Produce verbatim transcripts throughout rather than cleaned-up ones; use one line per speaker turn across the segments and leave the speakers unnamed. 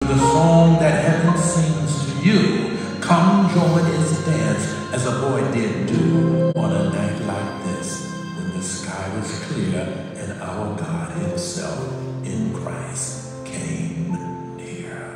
the song that heaven sings to you. Come join its dance as a boy did do on a night like this, when the sky was clear and our God himself in Christ came near.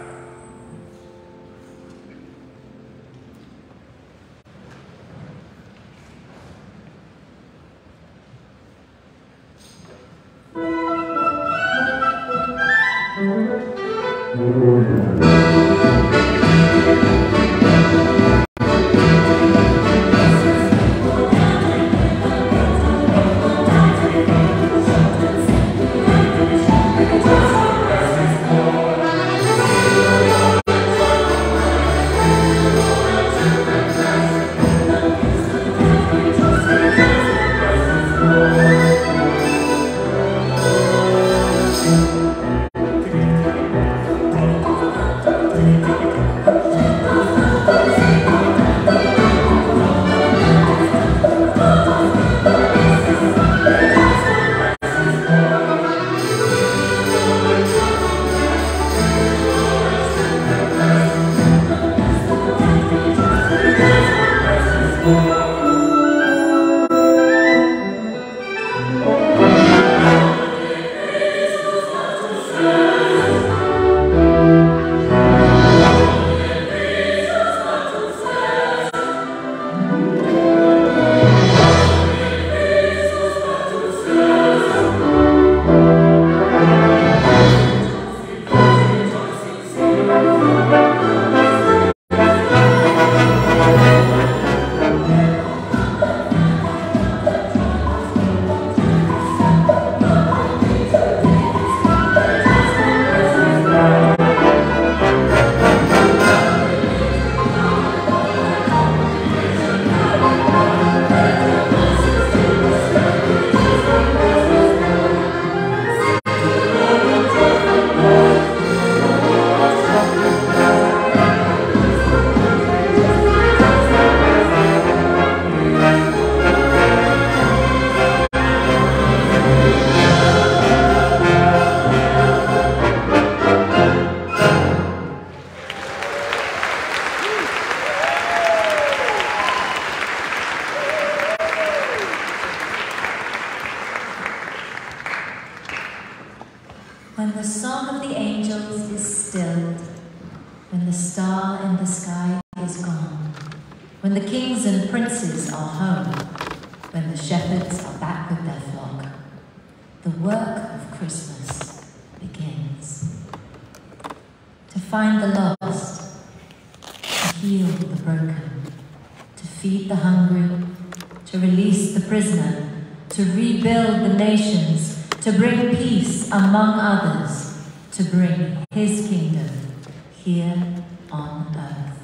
When the song of the angels is stilled, when the star in the sky is gone, when the kings and princes are home, when the shepherds are back with their flock, the work of Christmas begins. To find the lost, to heal the broken, to feed the hungry, to release the prisoner, to rebuild the nations, to bring peace among others, to bring his kingdom here on earth.